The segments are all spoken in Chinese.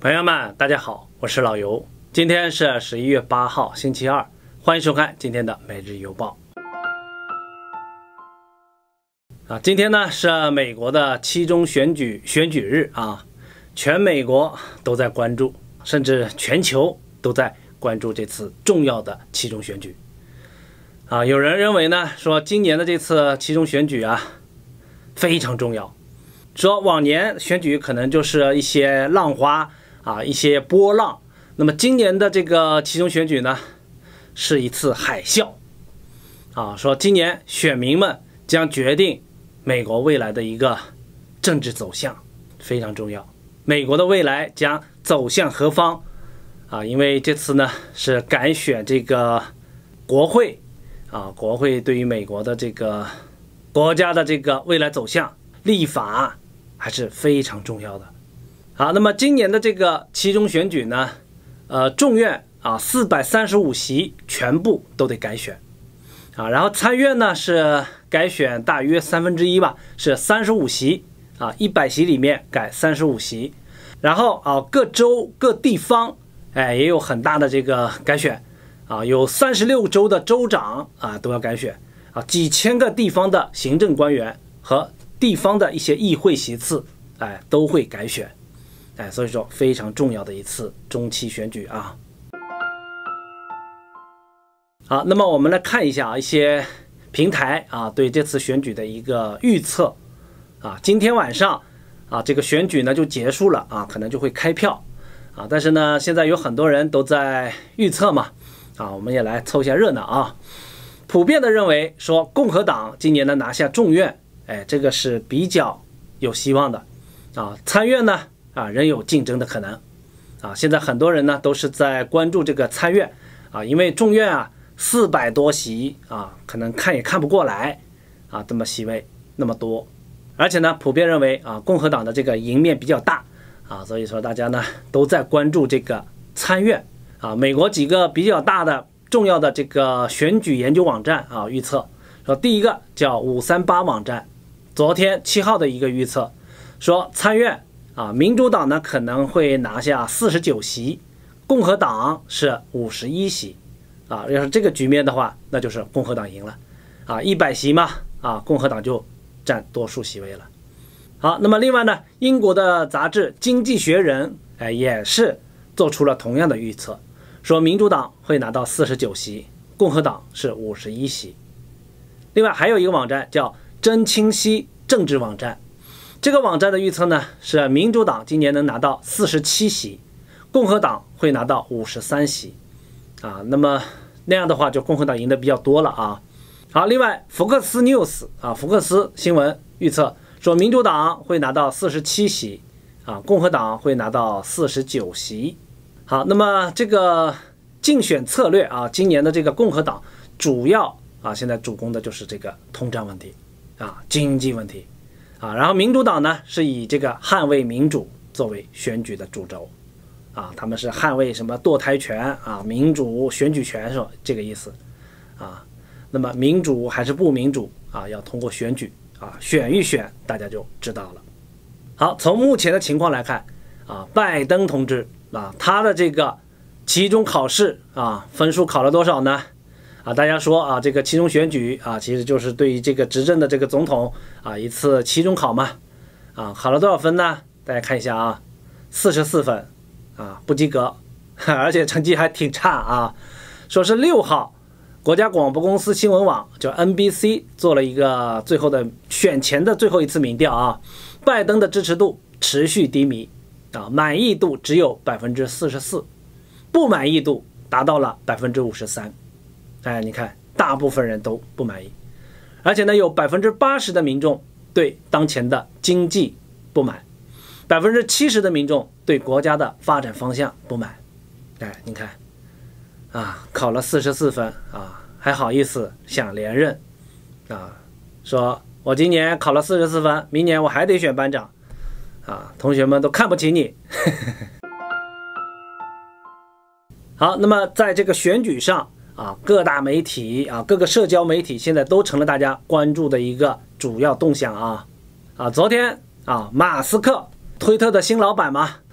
朋友们，大家好，我是老游。今天是11月8号，星期二，欢迎收看今天的每日邮报。今天呢是美国的期中选举日啊，全美国都在关注，甚至全球都在关注这次重要的期中选举。有人认为呢，说今年的这次期中选举非常重要，说往年选举可能就是一些浪花一些波浪，那么今年的这个期中选举呢，是一次海啸说今年选民们将决定美国未来的一个政治走向，非常重要。美国的未来将走向何方因为这次呢是改选这个国会国会对于美国的这个国家的这个未来走向立法还是非常重要的。那么今年的这个期中选举呢，众院435席全部都得改选然后参院呢是改选大约1/3吧，是35席100席里面改35席，然后各州各地方也有很大的这个改选有36州的州长都要改选几千个地方的行政官员和地方的一些议会席次都会改选所以说非常重要的一次中期选举好，那么我们来看一下一些平台对这次选举的一个预测今天晚上这个选举呢就结束了可能就会开票但是呢现在有很多人都在预测嘛我们也来凑一下热闹普遍的认为说共和党今年呢拿下众院这个是比较有希望的参院呢仍有竞争的可能现在很多人呢都是在关注这个参院因为众院400多席可能看也看不过来这么席位那么多，而且呢普遍认为共和党的这个赢面比较大所以说大家呢都在关注这个参院美国几个比较大的重要的这个选举研究网站预测说，第一个叫538网站昨天7号的一个预测说参院民主党呢可能会拿下49席，共和党是51席要是这个局面的话，那就是共和党赢了100席嘛共和党就占多数席位了。好，那么另外呢，英国的杂志《经济学人》也是做出了同样的预测，说民主党会拿到49席，共和党是51席。另外还有一个网站叫真清晰政治网站，这个网站的预测呢是民主党今年能拿到47席，共和党会拿到53席那么那样的话就共和党赢得比较多了好，另外福克斯 News 福克斯新闻预测说民主党会拿到47席共和党会拿到49席。好，那么这个竞选策略今年的这个共和党主要现在主攻的就是这个通胀问题经济问题然后民主党呢是以这个捍卫民主作为选举的主轴他们是捍卫什么堕胎权民主选举权是这个意思那么民主还是不民主要通过选举选一选大家就知道了。好，从目前的情况来看拜登同志他的这个期中考试分数考了多少呢大家说这个期中选举其实就是对于这个执政的这个总统一次期中考嘛考了多少分呢？大家看一下44分不及格而且成绩还挺差说是6号国家广播公司新闻网叫 NBC 做了一个最后的选前的最后一次民调拜登的支持度持续低迷满意度只有 44%， 不满意度达到了 53%。你看大部分人都不满意，而且呢有 80% 的民众对当前的经济不满， 70% 的民众对国家的发展方向不满。你看考了44分还好意思想连任说我今年考了44分，明年我还得选班长同学们都看不起你好，那么在这个选举上各大媒体各个社交媒体现在都成了大家关注的一个主要动向昨天马斯克推特的新老板嘛，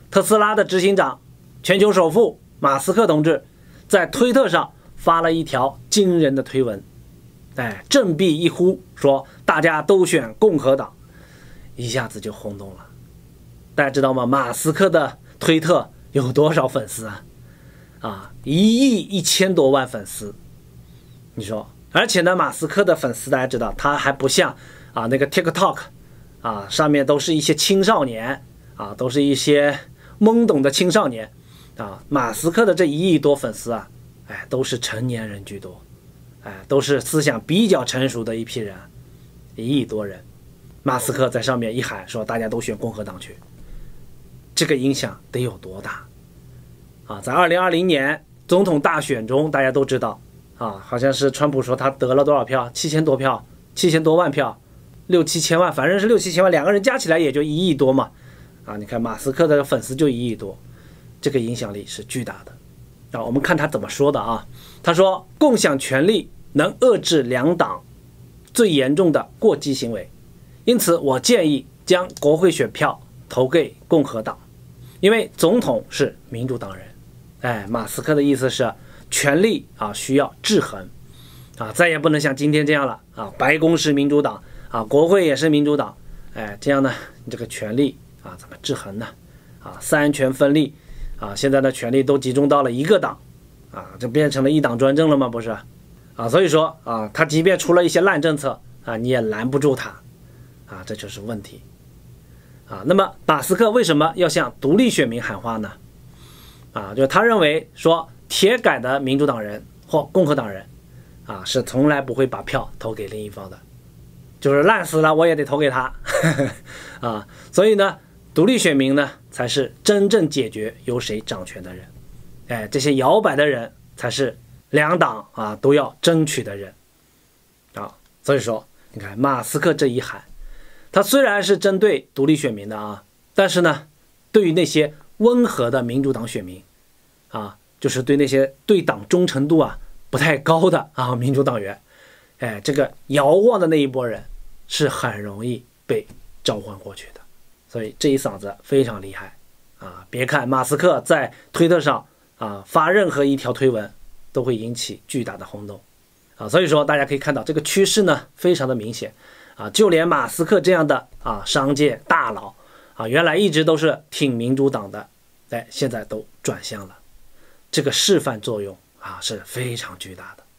特斯拉的执行长、全球首富马斯克同志在推特上发了一条惊人的推文，振臂一呼，说大家都选共和党，一下子就轰动了。大家知道吗？马斯克的推特有多少粉丝啊？1亿1000多万粉丝。你说，而且呢，马斯克的粉丝大家知道，他还不像那个 TikTok 上面都是一些青少年都是一些懵懂的青少年马斯克的这1亿多粉丝都是成年人居多，都是思想比较成熟的一批人，1亿多人。马斯克在上面一喊说大家都选共和党去，这个影响得有多大在2020年总统大选中，大家都知道好像是川普说他得了多少票，7000多票，7000多万票，6、7千万，反正是6、7千万，两个人加起来也就1亿多嘛你看马斯克的粉丝就1亿多，这个影响力是巨大的我们看他怎么说的他说共享权力能遏制两党最严重的过激行为，因此我建议将国会选票投给共和党，因为总统是民主党人。马斯克的意思是权力需要制衡再也不能像今天这样了白宫是民主党国会也是民主党，这样呢你这个权力怎么制衡呢三权分立现在的权力都集中到了一个党就变成了一党专政了吗？不是所以说他即便出了一些烂政策你也拦不住他这就是问题那么马斯克为什么要向独立选民喊话呢？就是他认为说铁杆的民主党人或共和党人是从来不会把票投给另一方的，就是烂死了我也得投给他所以呢独立选民呢才是真正解决由谁掌权的人，这些摇摆的人才是两党都要争取的人所以说你看马斯克这一喊，他虽然是针对独立选民的但是呢对于那些温和的民主党选民就是对那些对党忠诚度不太高的民主党员，这个遥望的那一波人是很容易被召唤过去的。所以这一嗓子非常厉害别看马斯克在推特上发任何一条推文都会引起巨大的轰动所以说大家可以看到这个趋势呢非常的明显就连马斯克这样的商界大佬原来一直都是挺民主党的，现在都转向了，这个示范作用是非常巨大的。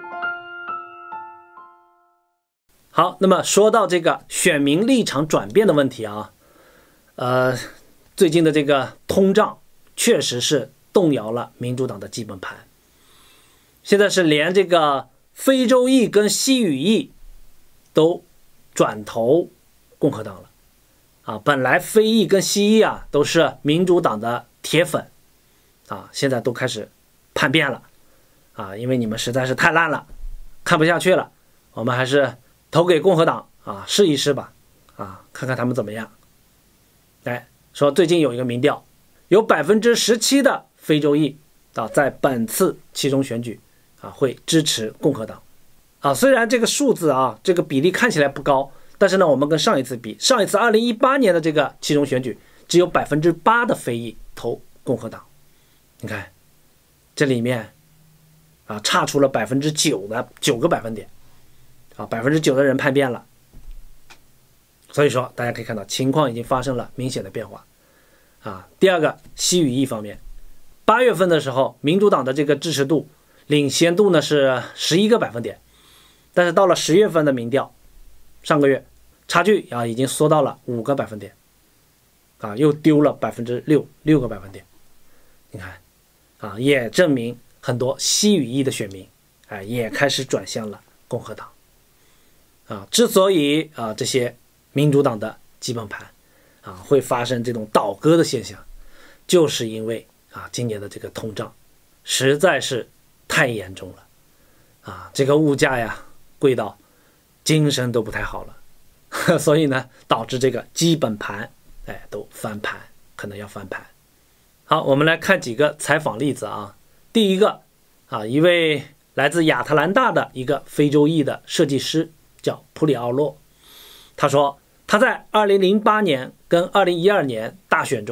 好，那么说到这个选民立场转变的问题最近的这个通胀确实是动摇了民主党的基本盘，现在是连这个非洲裔跟西语裔都转投共和党了本来非裔跟西裔都是民主党的铁粉现在都开始叛变了因为你们实在是太烂了，看不下去了，我们还是投给共和党试一试吧看看他们怎么样。说最近有一个民调，有 17% 的非洲裔在本次期中选举会支持共和党虽然这个数字这个比例看起来不高，但是呢我们跟上一次比，上一次2018年的这个期中选举只有 8% 的非裔投共和党，你看这里面差出了9个百分点9%的人叛变了。所以说大家可以看到情况已经发生了明显的变化第二个西语裔方面，8月份的时候民主党的这个支持度领先度呢是11个百分点，但是到了10月份的民调，上个月差距已经缩到了5个百分点又丢了6个百分点。你看也证明很多西语裔的选民也开始转向了共和党之所以这些民主党的基本盘会发生这种倒戈的现象，就是因为今年的这个通胀实在是太严重了这个物价贵到精神都不太好了所以呢导致这个基本盘都翻盘，可能要翻盘。好，我们来看几个采访例子第一个一位来自亚特兰大的一个非洲裔的设计师叫普里奥洛，他说他在2008年跟2012年大选中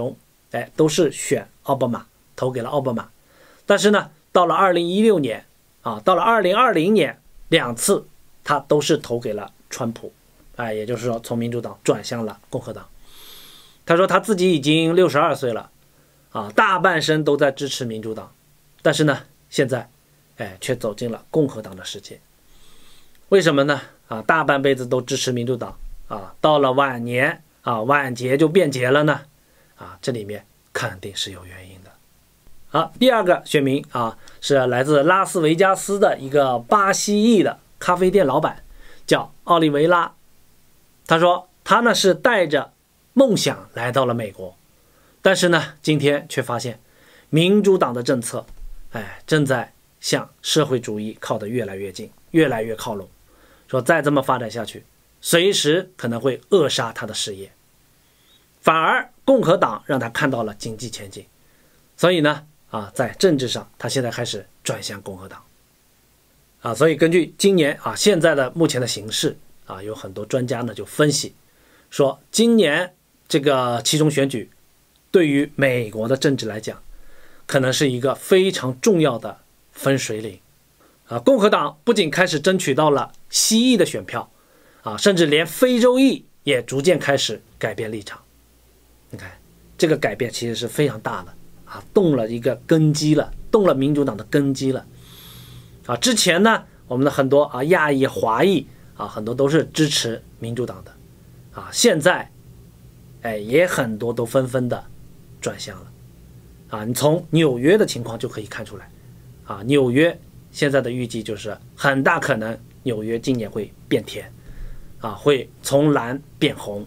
都是选奥巴马，投给了奥巴马。但是呢，到了2016年到了2020年2次，他都是投给了川普，也就是说从民主党转向了共和党。他说他自己已经62岁了，大半生都在支持民主党，但是呢，现在却走进了共和党的世界。为什么呢？大半辈子都支持民主党到了晚年晚节就变节了呢？这里面肯定是有原因的。第二个选民是来自拉斯维加斯的一个巴西裔的咖啡店老板，叫奥利维拉。他说他呢是带着梦想来到了美国，但是呢今天却发现民主党的政策正在向社会主义靠得越来越近，越来越靠拢，说再这么发展下去，随时可能会扼杀他的事业。反而共和党让他看到了经济前景，所以呢在政治上他现在开始转向共和党所以根据今年现在的目前的形势有很多专家呢就分析说，今年这个期中选举对于美国的政治来讲，可能是一个非常重要的分水岭共和党不仅开始争取到了西裔的选票甚至连非洲裔也逐渐开始改变立场。你看这个改变其实是非常大的动了一个根基了，动了民主党的根基了之前呢，我们的很多亚裔华裔很多都是支持民主党的现在也很多都纷纷的转向了你从纽约的情况就可以看出来纽约现在的预计就是很大可能纽约今年会变天会从蓝变红。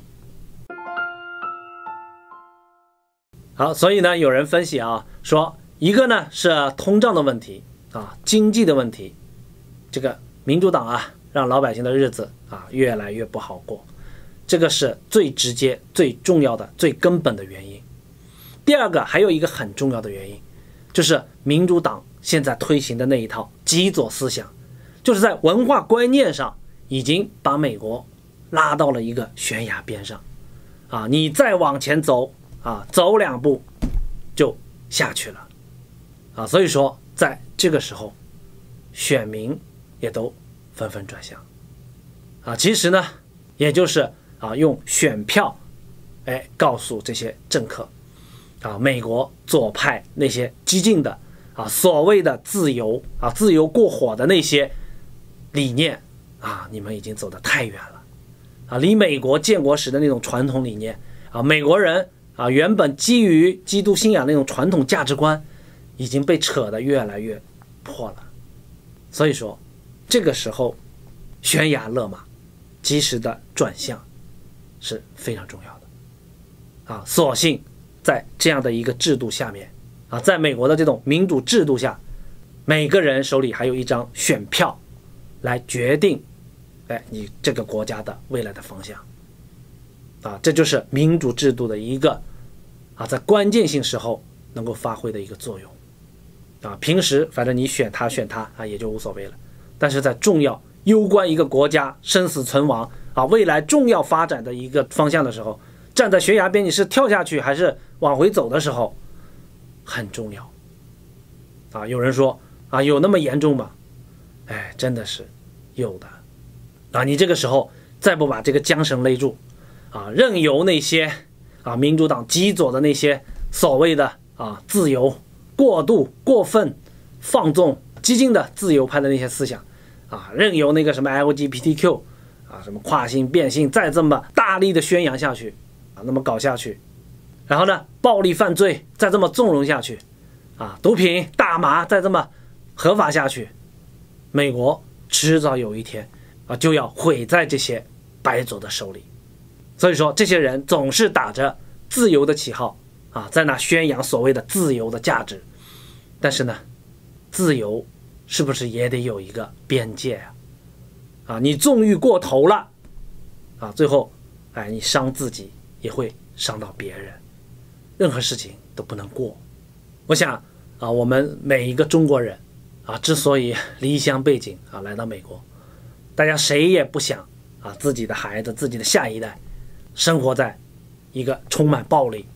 好，所以呢有人分析说，一个呢是通胀的问题经济的问题，这个民主党让老百姓的日子越来越不好过，这个是最直接最重要的最根本的原因。第二个还有一个很重要的原因，就是民主党现在推行的那一套极左思想，就是在文化观念上已经把美国拉到了一个悬崖边上你再往前走走2步就下去了所以说在这个时候选民也都纷纷转向其实呢也就是用选票告诉这些政客美国左派那些激进的所谓的自由自由过火的那些理念你们已经走得太远了离美国建国时的那种传统理念美国人原本基于基督信仰那种传统价值观已经被扯得越来越破了。所以说这个时候悬崖勒马，及时的转向是非常重要的所幸在这样的一个制度下面在美国的这种民主制度下，每个人手里还有一张选票来决定你这个国家的未来的方向这就是民主制度的一个在关键性时候能够发挥的一个作用平时反正你选他也就无所谓了，但是在重要攸关一个国家生死存亡未来重要发展的一个方向的时候，站在悬崖边你是跳下去还是往回走的时候很重要有人说有那么严重吗？真的是有的你这个时候再不把这个缰绳勒住任由那些民主党极左的那些所谓的自由过度过分放纵激进的自由派的那些思想任由那个什么 LGBTQ 什么跨性变性再这么大力的宣扬下去那么搞下去，然后呢暴力犯罪再这么纵容下去毒品大麻再这么合法下去，美国迟早有一天就要毁在这些白左的手里。所以说这些人总是打着自由的旗号在那宣扬所谓的自由的价值，但是呢自由是不是也得有一个边界你纵欲过头了最后你伤自己也会伤到别人，任何事情都不能过。我想我们每一个中国人之所以离乡背井来到美国，大家谁也不想自己的孩子自己的下一代生活在一个充满暴力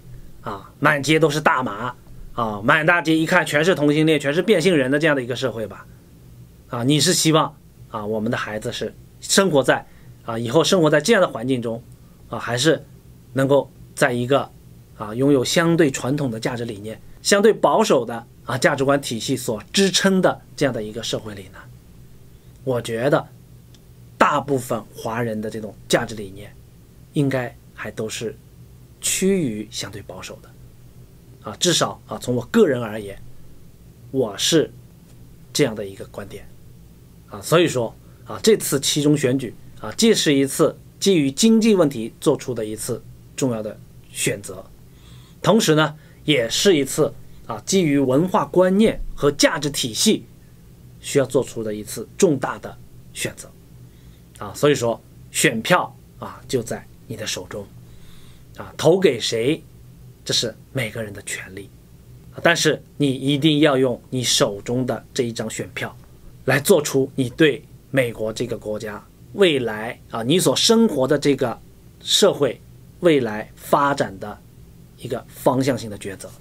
啊，满街都是大麻啊，满大街一看全是同性恋，全是变性人的这样的一个社会吧？啊，你是希望啊我们的孩子是生活在以后生活在这样的环境中啊，还是能够在一个拥有相对传统的价值理念、相对保守的价值观体系所支撑的这样的一个社会里呢？我觉得大部分华人的这种价值理念应该还都是趋于相对保守的至少从我个人而言，我是这样的一个观点所以说这次期中选举既是一次基于经济问题做出的一次重要的选择，同时呢也是一次基于文化观念和价值体系需要做出的一次重大的选择所以说选票就在你的手中投给谁这是每个人的权利，但是你一定要用你手中的这一张选票来做出你对美国这个国家未来你所生活的这个社会未来发展的一个方向性的抉择。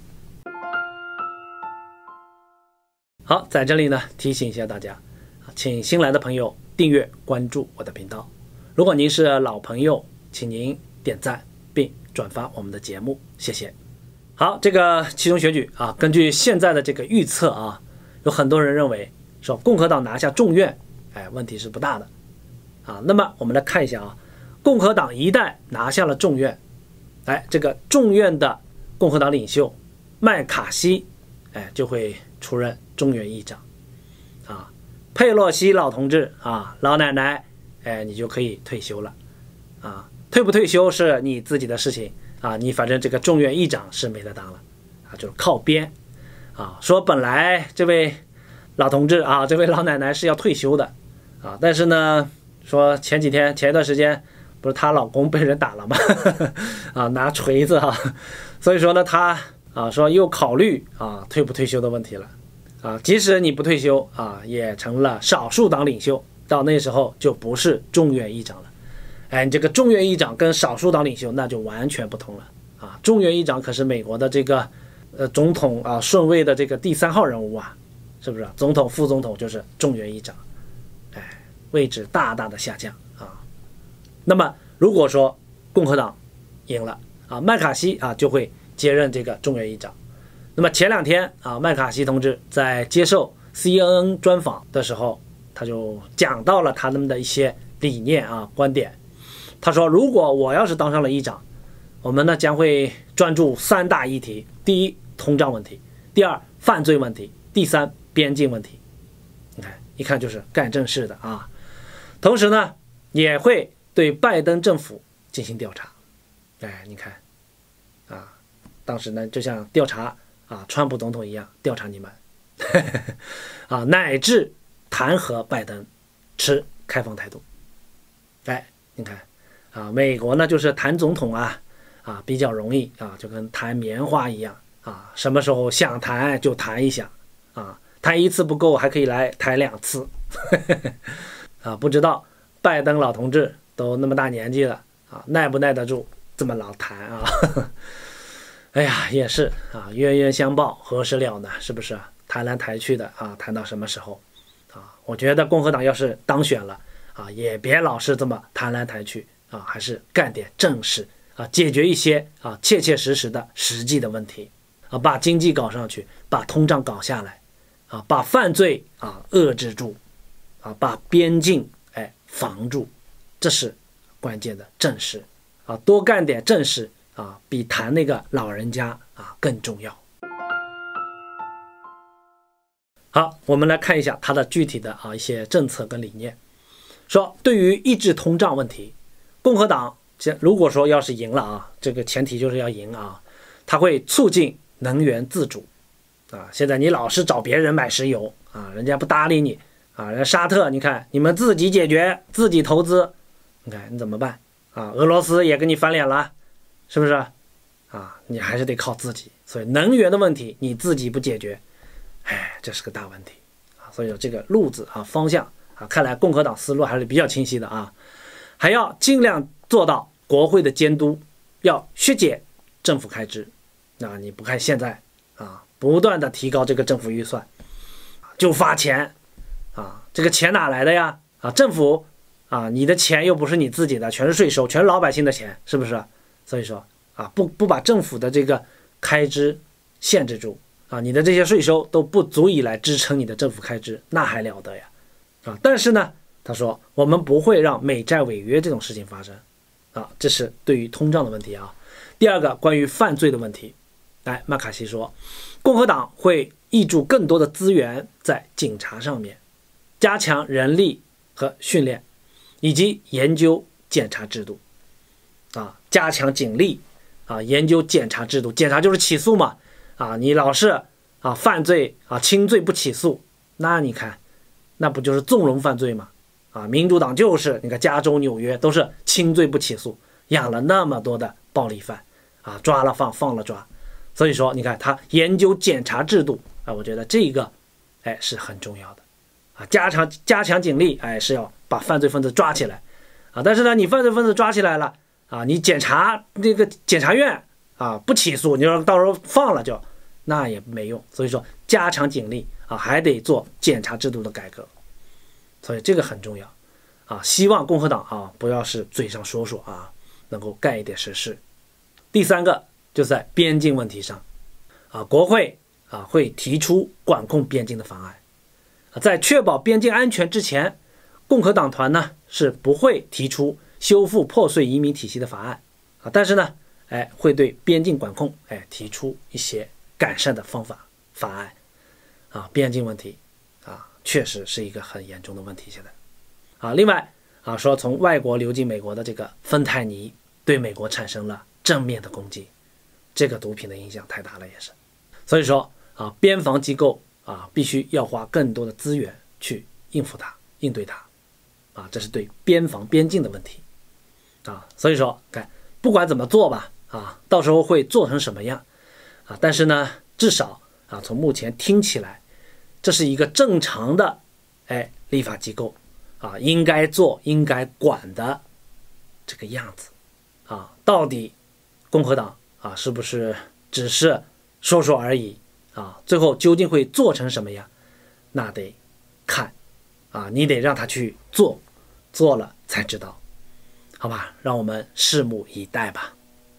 好，在这里呢提醒一下大家，请新来的朋友订阅关注我的频道，如果您是老朋友，请您点赞并转发我们的节目，谢谢。好，这个期中选举根据现在的这个预测有很多人认为说共和党拿下众院问题是不大的那么我们来看一下共和党一旦拿下了众院，这个众院的共和党领袖麦卡锡就会出任众院议长佩洛西老同志老奶奶你就可以退休了退不退休是你自己的事情你反正这个众院议长是没得当了就是靠边说本来这位老同志这位老奶奶是要退休的但是呢说前一段时间不是她老公被人打了吗拿锤子所以说呢她说又考虑退不退休的问题了即使你不退休也成了少数党领袖，到那时候就不是众院议长了你这个众院议长跟少数党领袖那就完全不同了众院议长可是美国的这个总统顺位的这个第3号人物是不是总统副总统就是众院议长位置大大的下降那么如果说共和党赢了麦卡锡就会接任这个众院议长。那么前2天麦卡锡同志在接受 CNN 专访的时候，他就讲到了他们的一些理念观点。他说如果我要是当上了议长，我们呢将会专注3大议题：第一，通胀问题；第二，犯罪问题；第三，边境问题。你看一看就是干正事的同时呢也会对拜登政府进行调查你看当时呢就像调查川普总统一样调查你们乃至弹劾拜登持开放态度你看美国呢就是谈总统比较容易就跟弹棉花一样什么时候想弹就弹一下弹一次不够还可以来弹2次不知道拜登老同志都那么大年纪了耐不耐得住这么老弹哎呀也是冤冤相报何时了呢，是不是弹来弹去的弹到什么时候我觉得共和党要是当选了也别老是这么弹来弹去还是干点正事解决一些切切实实的实际的问题把经济搞上去，把通胀搞下来把犯罪遏制住把边境防住，这是关键的正事多干点正事比谈那个老人家更重要。好，我们来看一下它的具体的一些政策跟理念。说对于抑制通胀问题，共和党如果说要是赢了这个前提就是要赢它会促进能源自主现在你老是找别人买石油人家不搭理你人家沙特你看你们自己解决自己投资，你看你怎么办俄罗斯也跟你翻脸了，是不是你还是得靠自己。所以能源的问题你自己不解决这是个大问题所以这个路子方向看来共和党思路还是比较清晰的还要尽量做到国会的监督，要削减政府开支那你不看现在啊，不断的提高这个政府预算，就发钱啊，这个钱哪来的呀？啊，政府啊，你的钱又不是你自己的，全是税收，全是老百姓的钱，是不是？所以说啊，不把政府的这个开支限制住啊，你的这些税收都不足以来支撑你的政府开支，那还了得呀？啊，但是呢，他说我们不会让美债违约这种事情发生啊，这是对于通胀的问题啊。第二个，关于犯罪的问题，来，麦卡锡说，共和党会挹注更多的资源在警察上面，加强人力和训练，以及研究检察制度啊，加强警力啊，研究检察制度，检察就是起诉嘛啊，你老是啊犯罪啊轻罪不起诉，那你看那不就是纵容犯罪吗？啊，民主党就是你看加州、纽约都是轻罪不起诉，养了那么多的暴力犯啊，抓了放，放了抓，所以说你看他研究检察制度啊，我觉得这个是很重要的啊，加强警力，是要把犯罪分子抓起来啊，但是呢，你犯罪分子抓起来了啊，你检察院啊不起诉，你说到时候放了就那也没用，所以说加强警力啊，还得做检察制度的改革，所以这个很重要啊，希望共和党啊不要是嘴上说说啊，能够干一点实事。第三个就在边境问题上啊，国会啊会提出管控边境的方案啊，在确保边境安全之前，共和党团呢是不会提出修复破碎移民体系的法案啊，但是呢会对边境管控提出一些改善的法案啊，边境问题啊确实是一个很严重的问题现在啊。另外啊，说从外国流进美国的这个芬太尼对美国产生了正面的攻击，这个毒品的影响太大了也是，所以说啊，边防机构啊必须要花更多的资源去应付它、应对它啊，这是对边境的问题啊。所以说看不管怎么做吧啊，到时候会做成什么样啊，但是呢，至少啊从目前听起来，这是一个正常的立法机构啊应该做、应该管的这个样子啊。到底共和党啊是不是只是说说而已啊？最后究竟会做成什么样，那得看啊，你得让他去做，做了才知道，好吧？让我们拭目以待吧。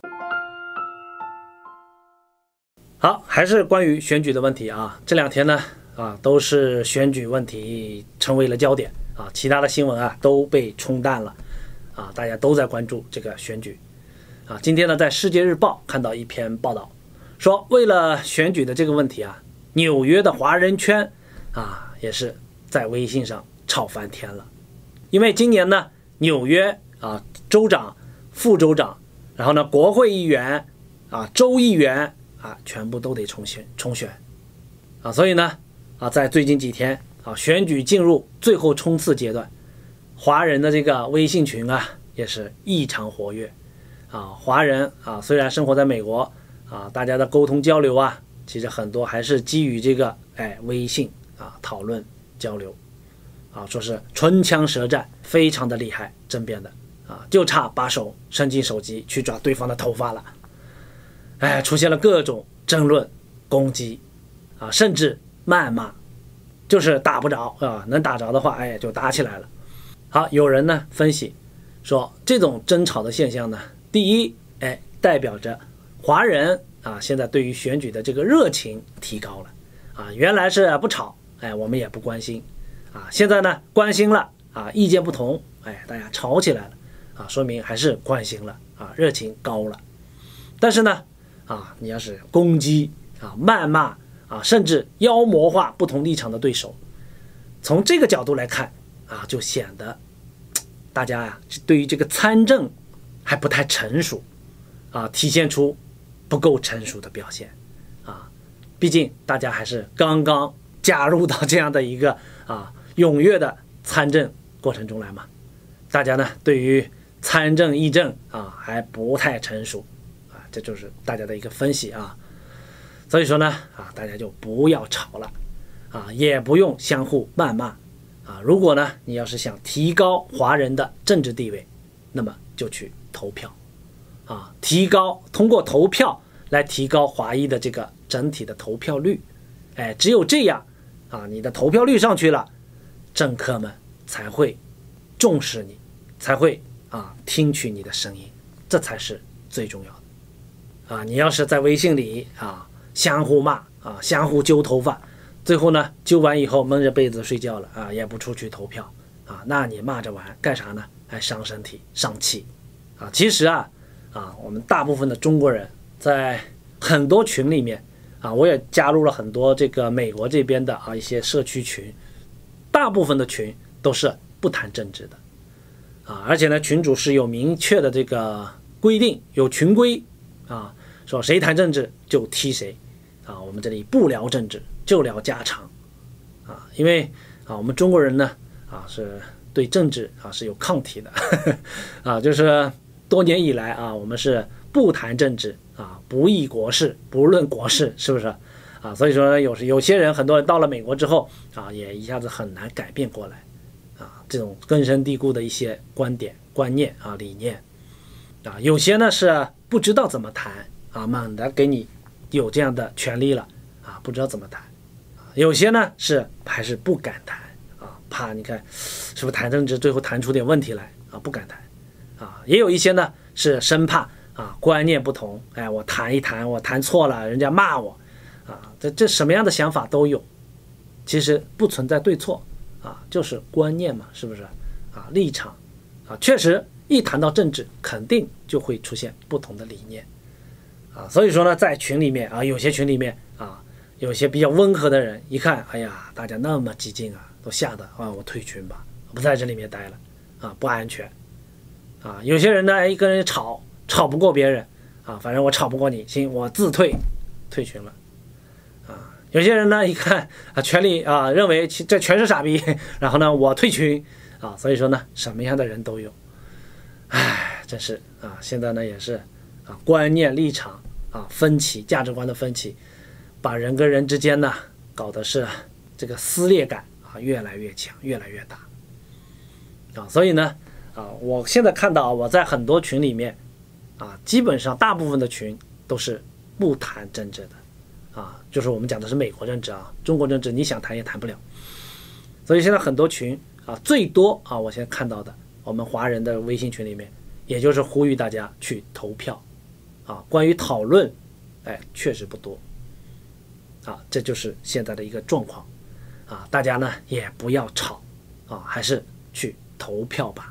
好，还是关于选举的问题啊，这两天呢啊都是选举问题成为了焦点啊，其他的新闻啊都被冲淡了啊，大家都在关注这个选举啊。今天呢，在《世界日报》看到一篇报道，说为了选举的这个问题啊，纽约的华人圈啊也是在微信上吵翻天了。因为今年呢，纽约啊州长、副州长，然后呢国会议员啊、州议员啊，全部都得重选啊，所以呢啊，在最近几天啊，选举进入最后冲刺阶段，华人的这个微信群啊也是异常活跃啊。华人啊虽然生活在美国啊，大家的沟通交流啊，其实很多还是基于这个微信啊讨论交流啊，说是唇枪舌战，非常的厉害，争辩的啊，就差把手伸进手机去抓对方的头发了。出现了各种争论、攻击啊，甚至谩骂，就是打不着啊，能打着的话，就打起来了。好，有人呢分析说，这种争吵的现象呢，第一，代表着华人啊现在对于选举的这个热情提高了啊，原来是不吵，我们也不关心啊，现在呢关心了啊，意见不同，大家吵起来了啊，说明还是关心了啊，热情高了。但是呢啊，你要是攻击啊、谩骂啊，甚至妖魔化不同立场的对手，从这个角度来看啊，就显得大家呀对于这个参政还不太成熟啊，体现出不够成熟的表现啊。毕竟大家还是刚刚加入到这样的一个啊踊跃的参政过程中来嘛，大家呢对于参政议政啊还不太成熟。这就是大家的一个分析啊，所以说呢啊，大家就不要吵了啊，也不用相互谩骂啊。如果呢你要是想提高华人的政治地位，那么就去投票啊，通过投票来提高华裔的这个整体的投票率。哎，只有这样啊，你的投票率上去了，政客们才会重视你，才会听取你的声音，这才是最重要的。你要是在微信里相互骂相互揪头发，最后呢揪完以后蒙着被子睡觉了也不出去投票那你骂着玩干啥呢？还伤身体伤气其实我们大部分的中国人在很多群里面我也加入了很多这个美国这边的一些社区群，大部分的群都是不谈政治的而且呢群主是有明确的这个规定，有群规说谁谈政治就踢谁我们这里不聊政治，就聊家常因为我们中国人呢是对政治是有抗体的就是多年以来我们是不谈政治不议国事，不论国事，是不是所以说呢有些人很多人到了美国之后也一下子很难改变过来这种根深蒂固的一些观点观念理念有些呢是不知道怎么谈猛地给你有这样的权利了不知道怎么谈有些呢是还是不敢谈怕你看是不是谈政治最后谈出点问题来不敢谈也有一些呢是生怕观念不同，我谈一谈我谈错了人家骂我这什么样的想法都有，其实不存在对错就是观念嘛，是不是立场确实一谈到政治肯定就会出现不同的理念所以说呢在群里面有些群里面有些比较温和的人一看哎呀大家那么激进都吓得我退群吧，不在这里面待了不安全有些人呢一跟人吵不过别人反正我吵不过你，行我自退群了有些人呢一看权力认为这全是傻逼，然后呢我退群所以说呢什么样的人都有，真是现在呢也是观念立场分歧，价值观的分歧，把人跟人之间呢搞的是这个撕裂感越来越强，越来越大所以呢我现在看到我在很多群里面基本上大部分的群都是不谈政治的就是我们讲的是美国政治中国政治你想谈也谈不了。所以现在很多群最多我现在看到的我们华人的微信群里面，也就是呼吁大家去投票关于讨论确实不多这就是现在的一个状况大家呢也不要吵还是去投票吧。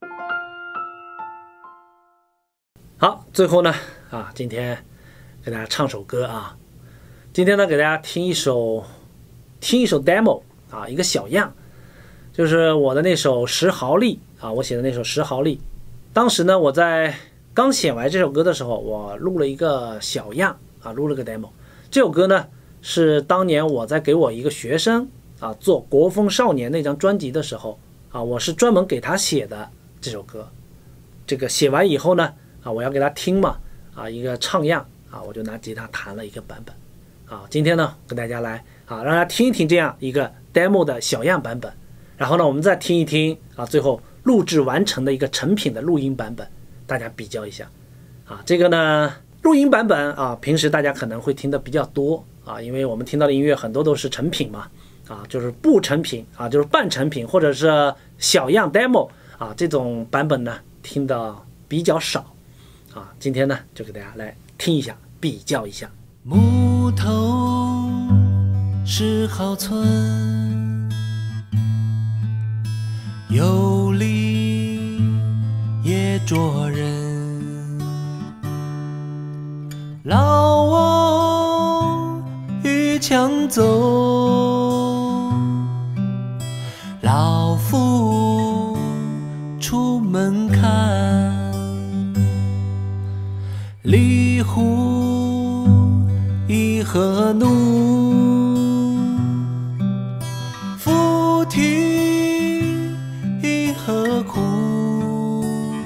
好，最后呢今天给大家唱首歌今天呢给大家听一首 demo 一个小样，就是我的那首10毫粒我写的那首10毫粒。当时呢我在刚写完这首歌的时候，我录了一个小样录了个 demo。 这首歌呢是当年我在给我一个学生做国风少年那张专辑的时候我是专门给他写的这首歌。这个写完以后呢我要给他听嘛一个唱样我就拿吉他弹了一个版本今天呢跟大家来让大家听一听这样一个 demo 的小样版本，然后呢我们再听一听最后录制完成的一个成品的录音版本，大家比较一下这个呢录音版本平时大家可能会听的比较多因为我们听到的音乐很多都是成品嘛就是不成品就是半成品或者是小样 demo 这种版本呢听的比较少今天呢就给大家来听一下，比较一下。 木头10号村，有理也捉人，老翁与抢走，老妇出门看，离湖一河怒，夫啼一河哭，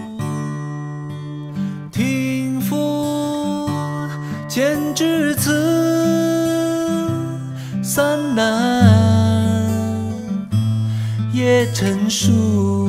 听妇见至此，三男也成熟，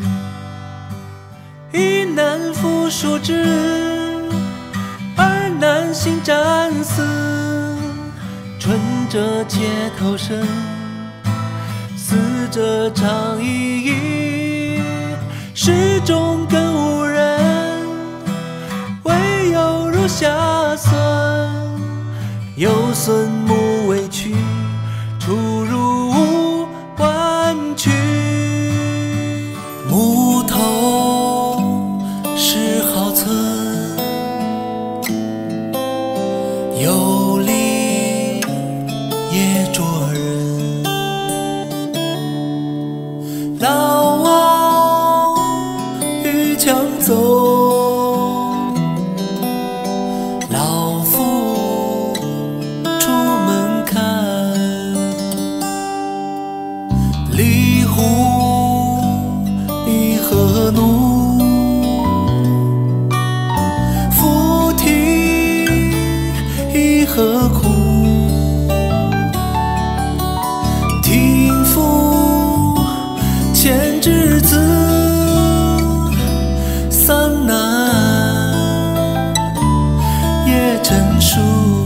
一男扶树枝，二男心战死，存着街头声，死者长依依，始终更无人，唯有如下孙，有孙母委屈，出入弯曲，木头是好村，有理也捉人，老王与抢走，老妇出门看，离湖一河怒，夫啼一河哭，听父牵之子，三男也成熟，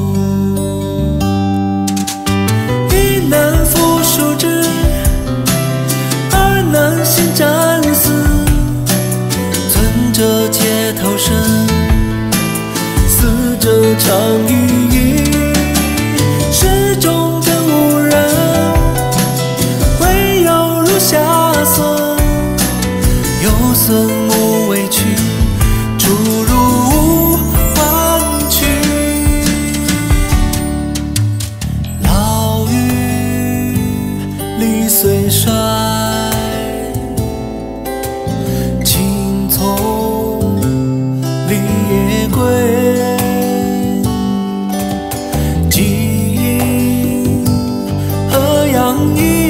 一男负数之，二男心战死，存着街头声，死者长依依，始终更无人，唯有如下孙，有孙母委屈，出入弯曲，老妪力虽衰，青葱绿叶归，既因河阳一